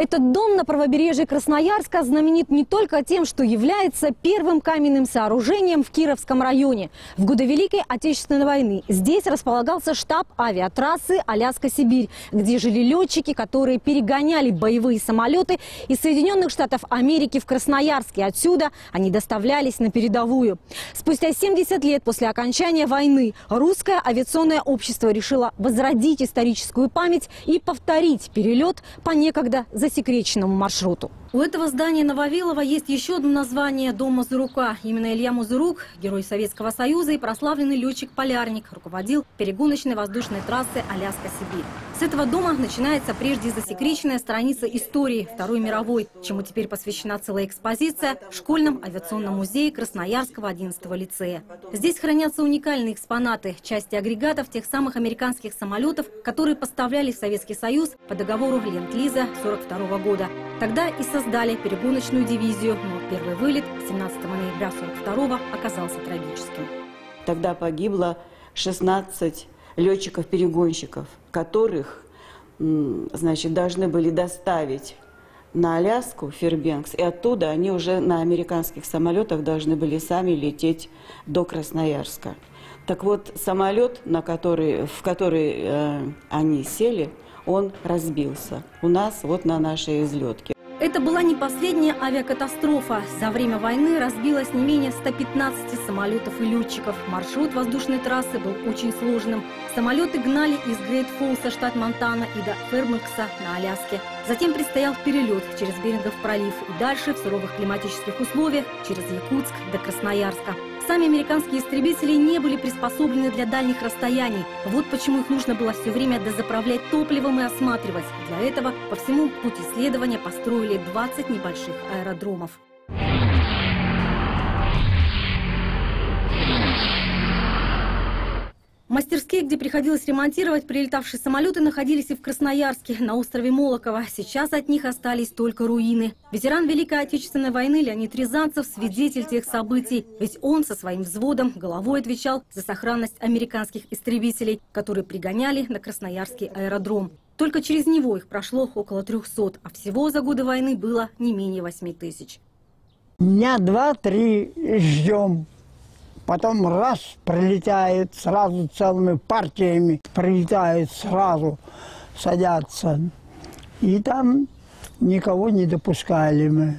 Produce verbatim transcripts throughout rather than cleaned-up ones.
Этот дом на правобережье Красноярска знаменит не только тем, что является первым каменным сооружением в Кировском районе. В годы Великой Отечественной войны здесь располагался штаб авиатрассы Аляска-Сибирь, где жили летчики, которые перегоняли боевые самолеты из Соединенных Штатов Америки в Красноярск. И отсюда они доставлялись на передовую. Спустя семьдесят лет после окончания войны русское авиационное общество решило возродить историческую память и повторить перелет по некогда засекреченному маршруту. У этого здания на Вавилова есть еще одно название – дом Мазурука. Именно Илья Мазурук, герой Советского Союза и прославленный летчик-полярник, руководил перегоночной воздушной трассой Аляска-Сибирь. С этого дома начинается прежде засекреченная страница истории Второй мировой, чему теперь посвящена целая экспозиция в школьном авиационном музее Красноярского одиннадцатого лицея. Здесь хранятся уникальные экспонаты, части агрегатов тех самых американских самолетов, которые поставляли в Советский Союз по договору Ленд-Лиза сорок второго года. Тогда и создали перегоночную дивизию, но первый вылет семнадцатого ноября сорок второго оказался трагическим. Тогда погибло шестнадцать летчиков-перегонщиков, которых, значит, должны были доставить на Аляску, Фэрбенкс, и оттуда они уже на американских самолетах должны были сами лететь до Красноярска. Так вот, самолет, на который, в который э, они сели, он разбился у нас вот на нашей излетке. Это была не последняя авиакатастрофа. За время войны разбилось не менее ста пятнадцати самолетов и летчиков. Маршрут воздушной трассы был очень сложным. Самолеты гнали из Грейт-Фоллса, штат Монтана, и до Фэрбенкса на Аляске. Затем предстоял перелет через Берингов пролив и дальше в суровых климатических условиях через Якутск до Красноярска. Сами американские истребители не были приспособлены для дальних расстояний. Вот почему их нужно было все время дозаправлять топливом и осматривать. Для этого по всему пути исследования построили двадцать небольших аэродромов. Мастерские, где приходилось ремонтировать прилетавшие самолеты, находились и в Красноярске, на острове Молоково. Сейчас от них остались только руины. Ветеран Великой Отечественной войны Леонид Рязанцев – свидетель тех событий. Ведь он со своим взводом головой отвечал за сохранность американских истребителей, которые пригоняли на Красноярский аэродром. Только через него их прошло около трехсот, а всего за годы войны было не менее восьми тысяч. Дня два-три ждем. Потом раз прилетает, сразу целыми партиями прилетают, сразу садятся. И там никого не допускали мы,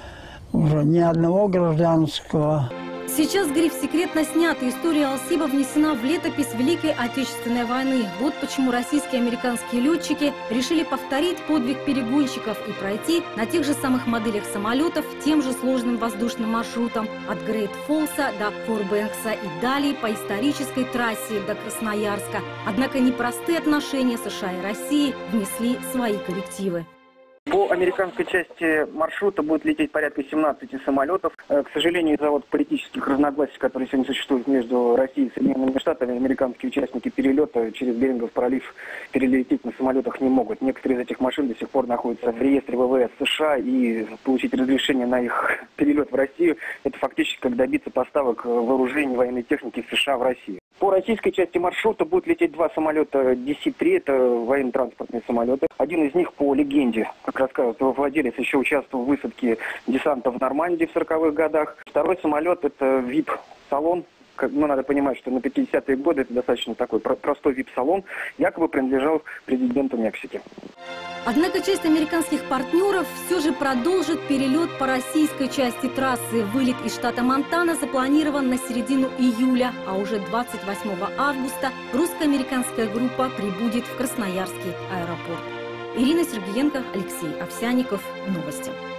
уже ни одного гражданского. Сейчас гриф «Секретно» снят, и история Алсиба внесена в летопись Великой Отечественной войны. Вот почему российские и американские летчики решили повторить подвиг перегонщиков и пройти на тех же самых моделях самолетов тем же сложным воздушным маршрутом от Грейт-Фоллса до Фэрбенкса и далее по исторической трассе до Красноярска. Однако непростые отношения США и России внесли свои коррективы. По американской части маршрута будет лететь порядка семнадцати самолетов. К сожалению, из-за вот политических разногласий, которые сегодня существуют между Россией и Соединенными Штатами, американские участники перелета через Берингов пролив перелететь на самолетах не могут. Некоторые из этих машин до сих пор находятся в реестре ВВС США, и получить разрешение на их перелет в Россию – это фактически как добиться поставок вооружений, военной техники в США в Россию. По российской части маршрута будут лететь два самолета Ди Си три, это военно-транспортные самолеты. Один из них, по легенде, как рассказывает его владелец, еще участвовал в высадке десанта в Нормандии в сороковых годах. Второй самолет – это ви ай пи-салон. Ну, надо понимать, что на пятидесятые годы это достаточно такой простой ви ай пи-салон, якобы принадлежал президенту Мексики. Однако часть американских партнеров все же продолжит перелет по российской части трассы. Вылет из штата Монтана запланирован на середину июля, а уже двадцать восьмого августа русско-американская группа прибудет в Красноярский аэропорт. Ирина Сергеенко, Алексей Овсянников. Новости.